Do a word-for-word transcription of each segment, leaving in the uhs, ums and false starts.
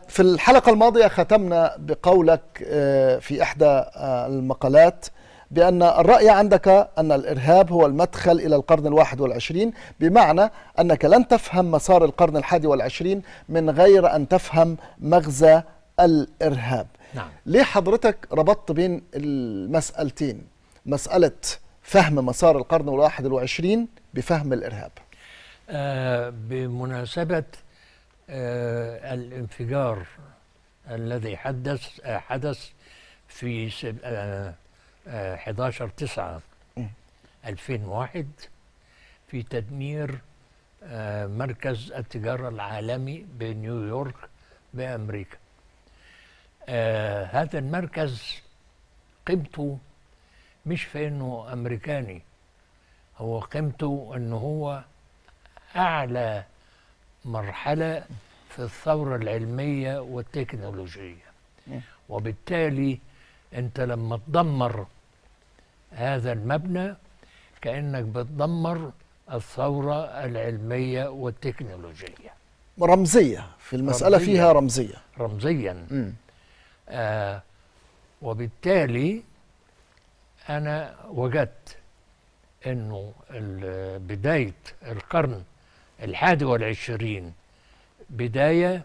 في الحلقة الماضية ختمنا بقولك في إحدى المقالات بأن الرأي عندك أن الإرهاب هو المدخل إلى القرن الواحد والعشرين، بمعنى أنك لن تفهم مسار القرن الحادي والعشرين من غير أن تفهم مغزى الإرهاب. نعم. ليه حضرتك ربطت بين المسألتين، مسألة فهم مسار القرن الواحد والعشرين بفهم الإرهاب؟ آه بمناسبة آه الانفجار الذي حدث آه حدث في آه آه أحد عشر تسعة ألفين وواحد في تدمير آه مركز التجارة العالمي بنيويورك بأمريكا. آه هذا المركز قيمته مش في انه امريكاني، هو قيمته انه هو اعلى مرحلة في الثورة العلمية والتكنولوجية، وبالتالي انت لما تدمر هذا المبنى كأنك بتدمر الثورة العلمية والتكنولوجية. رمزية في المسألة، رمزية. فيها رمزية رمزيا م. آه وبالتالي أنا وجدت أنه بداية القرن الحادي والعشرين بداية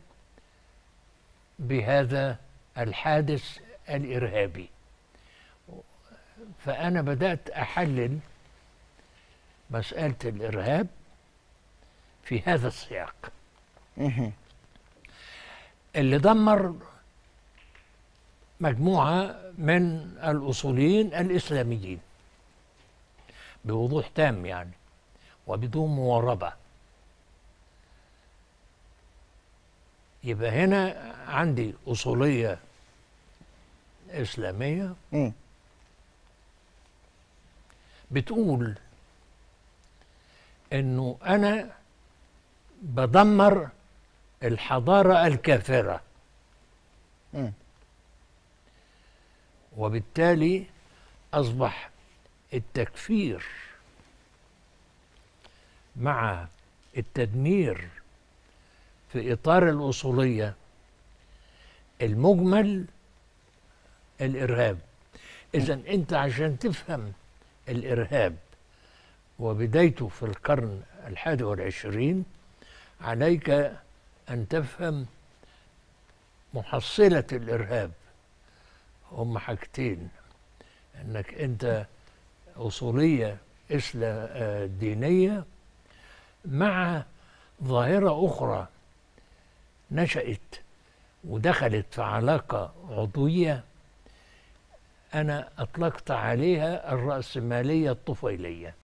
بهذا الحادث الإرهابي، فأنا بدأت أحلل مسألة الإرهاب في هذا السياق اللي دمر مجموعة من الأصوليين الإسلاميين بوضوح تام يعني وبدون مواربة. يبقى هنا عندي أصولية إسلامية بتقول إنه أنا بدمر الحضارة الكافرة، وبالتالي أصبح التكفير مع التدمير في إطار الأصولية المجمل الإرهاب. إذن أنت عشان تفهم الإرهاب وبدايته في القرن الحادي والعشرين عليك أن تفهم محصلة الإرهاب. هم حاجتين، انك انت اصولية اسلام دينية مع ظاهرة اخرى نشأت ودخلت في علاقة عضوية انا اطلقت عليها الرأسمالية الطفيلية.